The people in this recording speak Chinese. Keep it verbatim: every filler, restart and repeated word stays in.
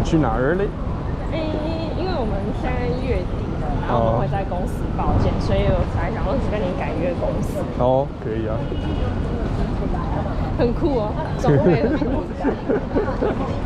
去哪儿嘞？ 诶、因为我们现在月底了，然后我们会在公司报件，所以我才想说跟你改约公司。 哦，可以啊。 很酷哦，总会很酷。